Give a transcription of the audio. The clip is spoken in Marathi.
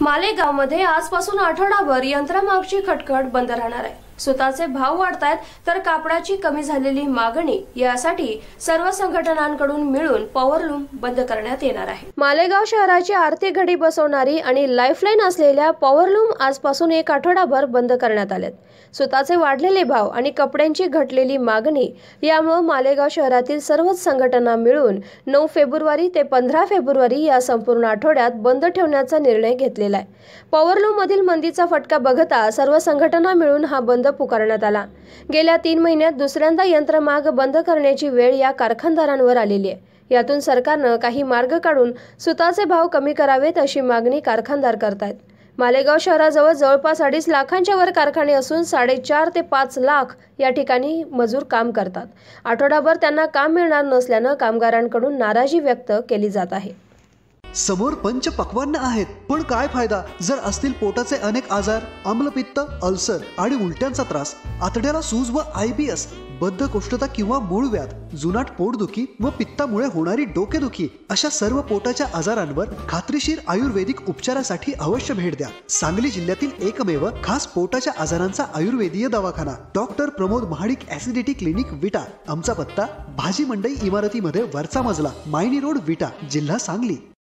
मालेगावमध्ये आजपासून आठवडाभर यंत्रमागची खटखट बंद राहणार आहे। सुताचे भाव वाढतायत तर कापडाची कमी झालेली मागणी यासाठी सर्व संघटनांकडून मिळून पॉवरलूम बंद करण्यात येणार आहे। मालेगाव शहराची आर्थिक घडी बसवणारी आणि लाईफलाईन असलेल्या पॉवरलूम आजपासून एक आठवडाभर बंद करण्यात आलेत। सुताचे वाढलेले भाव आणि कपड्यांची घटलेली मागणी यामुळे मालेगाव शहरातील सर्वच संघटना मिळून 9 फेब्रुवारी ते 15 फेब्रुवारी या संपूर्ण आठवड्यात बंद ठेवण्याचा निर्णय घेतलेला आहे। पॉवरलूम मधील मंदीचा फटका बघता सर्व संघटना मिळून हा बंद पुकारण्यात आला। गेल्या 3 महिन्यात दुसऱ्यांदा यंत्रमाग बंद करण्याची वेळ या कारखानदारांवर आलेली आहे। यातून सरकारने काही मार्ग काढून सुताचे भाव कमी करावेत अशी मागणी कारखानदार करतायत। मालेगाव शहराजवळ जवळपास 2.5 लाखांच्या वर कारखाने असून 4.5 ते 5 लाख या ठिकाणी मजूर काम करतात। आठवडाभर त्यांना काम मिळणार नसल्याने कामगारांकडून नाराजी व्यक्त केली जात आहे। समोर पंच पक्वान्न आहेत, पण काय फायदा जर असतील पोटाचे अनेक आजार, आम्लपित्त, अल्सर आणि उलट्यांचा त्रास, आतड्याला सूज व IBS, बद्धकोष्ठता किंवा मूळव्याध, जुनाट पोटदुखी व पित्तामुळे होणारी डोकेदुखी अशा सर्व पोटाच्या आजारांवर खात्रीशीर आयुर्वेदिक उपचारासाठी अवश्य भेट द्या। सांगली जिल्ह्यातील एकमेव खास पोटाच्या आजारांचा आयुर्वेदीय दवाखाना doctor Pramod Mahadik acidity clinic Vita. आमचा पत्ता भाजी मंडई इमारतीमध्ये वरचा मजला, मायनी रोड, विटा, जिल्हा सांगली।